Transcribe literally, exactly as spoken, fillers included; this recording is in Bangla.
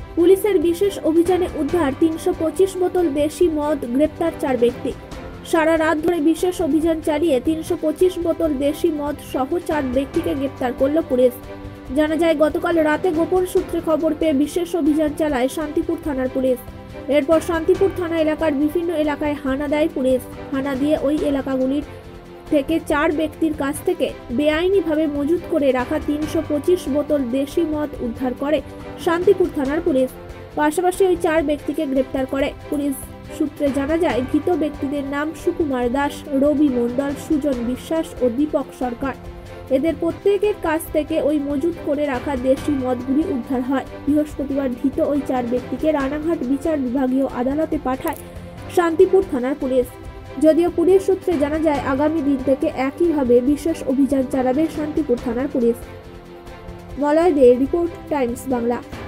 পুলিশের বিশেষ অভিযানে উদ্ধার তিনশো পঁচিশ বোতল দেশি মদ, গ্রেপ্তার চার ব্যক্তি। সারা রাত ধরে বিশেষ অভিযান চালিয়ে তিনশো পঁচিশ বোতল দেশি মদ সহ চার ব্যক্তিকে গ্রেপ্তার করল পুলিশ। জানা যায়, গতকাল রাতে গোপন সূত্রে খবর পেয়ে বিশেষ অভিযান চালায় শান্তিপুর থানার পুলিশ। এরপর শান্তিপুর থানা এলাকার বিভিন্ন এলাকায় হানা দেয় পুলিশ। হানা দিয়ে ওই এলাকাগুলির থেকে চার ব্যক্তির কাছ থেকে বেআইনিভাবে মজুত করে রাখা তিনশো পঁচিশ বোতল দেশি মদ উদ্ধার করে শান্তিপুর থানার পুলিশ। পাশাপাশি ওই চার ব্যক্তিকে গ্রেপ্তার করে পুলিশ। সূত্রে জানা যায়, ধৃত ব্যক্তিদের নাম সুকুমার দাস, রবি মণ্ডল, সুজন বিশ্বাস ও দীপক সরকার। এদের প্রত্যেকের কাছ থেকে ওই মজুত করে রাখা দেশি মদগুলি উদ্ধার হয়। বৃহস্পতিবার ধৃত ওই চার ব্যক্তিকে রানাঘাট বিচার বিভাগীয় আদালতে পাঠায় শান্তিপুর থানার পুলিশ। যদিও পুলিশ সূত্রে জানা যায়, আগামী দিন থেকে একইভাবে বিশেষ অভিযান চালাবে শান্তিপুর থানার পুলিশ। Malay De report, Times Bangla.